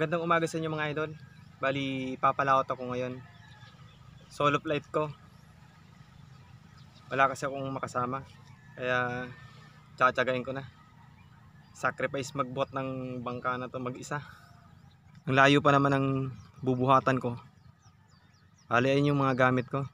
Magandang umaga sa inyo mga idol. Bali, papalaot ako ngayon. Solo flight ko. Wala kasi akong makasama. Kaya tsatsagain ko na. Sacrifice magbot ng bangka na to mag-isa. Ang layo pa naman ng bubuhatan ko. Bali, ayun yung mga gamit ko.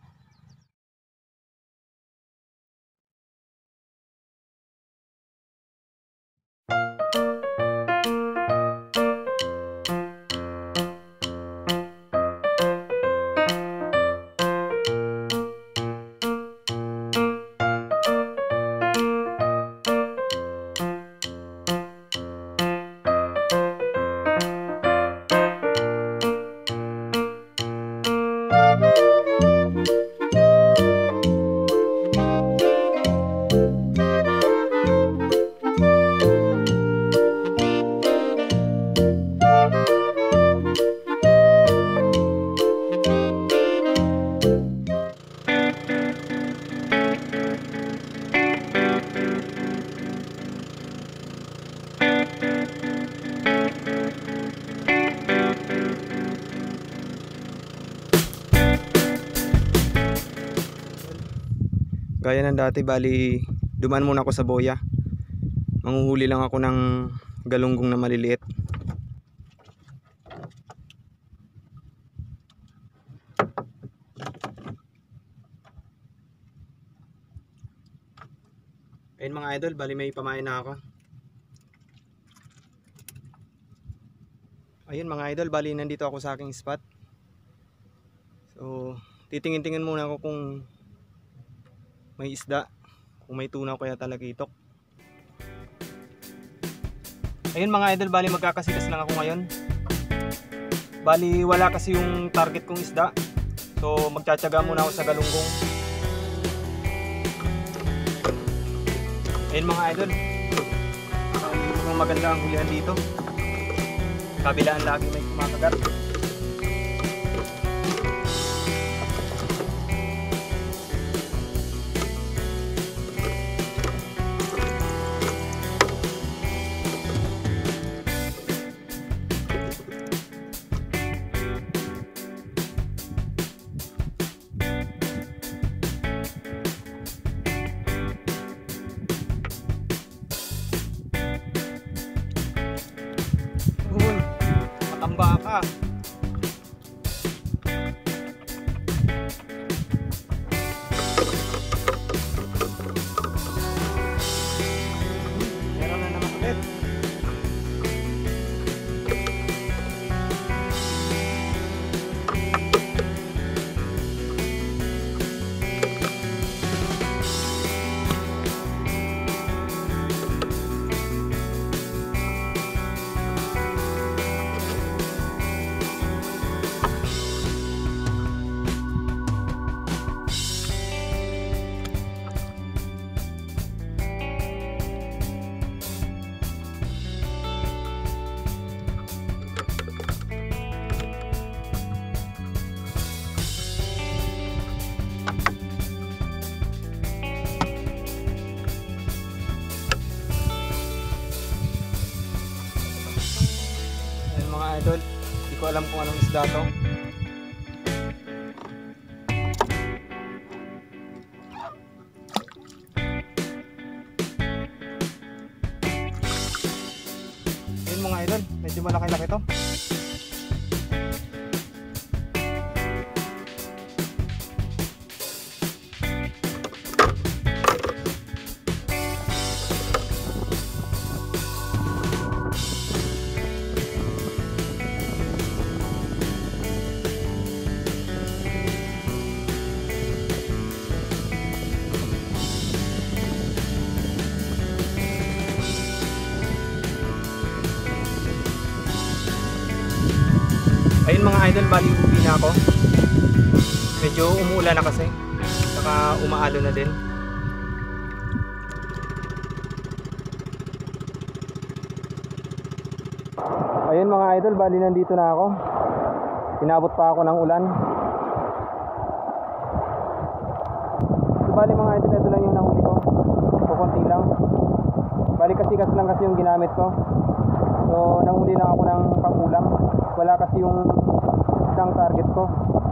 Gaya ng dati, bali dumaan muna ako sa boya. Manghuhuli lang ako ng galunggong na maliliit. Ayun mga idol, bali may pamain na ako. Ayun mga idol, bali nandito ako sa aking spot. So titingin-tingin muna ako kung may isda, kung may tuna o kaya talakitok. Ayun mga idol, bali magkakasikas lang ako ngayon. Bali wala kasi yung target kong isda. So magtsatsaga muna ako sa galunggong. Ayun mga idol, kung maganda ang hulihan dito. Kabilaan lagi may kumakagat. Matamba ka. Meron na naman ulit. Mga idol, hindi ko alam kung anong isda to. Ayun mga idol, medyo malaki-laki to. Ayun mga idol, bali uwi na ako. Medyo umuulan na kasi, saka umaalo na din. Ayun mga idol, bali nandito na ako. Inabot pa ako ng ulan. So bali mga idol, ito lang yung nahuli ko. Kukunti lang. Bali kasi lang kasi yung ginamit ko. So nanghuli lang ako ng pangulam. Wala kasi yung isang target ko.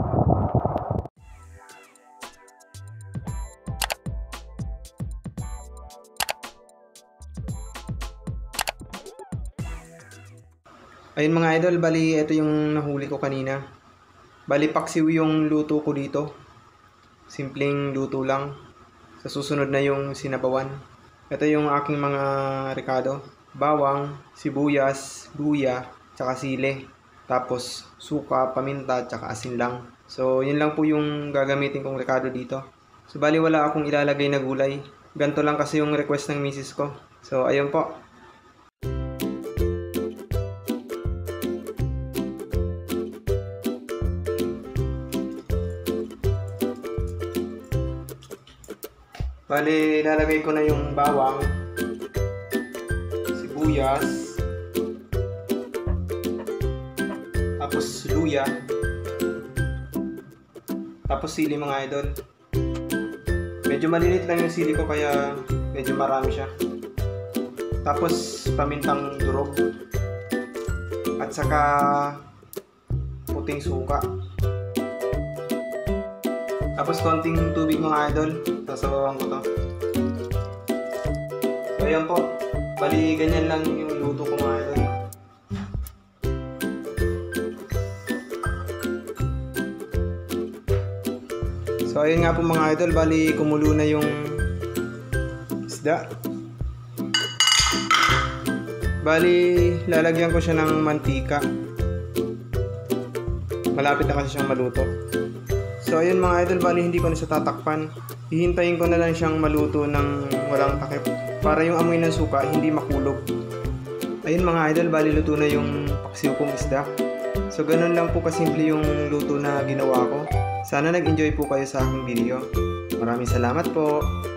Ayun mga idol, bali ito yung nahuli ko kanina. Bali paksiw yung luto ko dito. Simpleng luto lang. Sa susunod na yung sinabawan. Ito yung aking mga rekado. Bawang, sibuyas, luya, tsaka sili. Tapos suka, paminta, tsaka asin lang. So yun lang po yung gagamitin kong rekado dito. So bali wala akong ilalagay na gulay. Ganto lang kasi yung request ng misis ko. So ayun po. Bali, lalagay ko na yung bawang, sibuyas, tapos luya, tapos sili mga idol. Medyo malilit lang yung sili ko kaya medyo marami siya. Tapos pamintang durog at saka puting suka. Tapos konting tubig mga idol. Sasabawan ko to. So ayan po. Bali ganyan lang yung luto ko mga idol. So ayun nga po mga idol. Bali kumulo na yung isda. Bali lalagyan ko siya ng mantika. Malapit na kasi siyang maluto. So ayun mga idol, bali hindi ko na siya tatakpan. Hihintayin ko na lang siyang maluto ng walang takip para yung amoy ng suka hindi makulog. Ayun mga idol, bali luto na yung paksiw kong isda. So ganun lang po kasimple yung luto na ginawa ko. Sana nag-enjoy po kayo sa aking video. Maraming salamat po.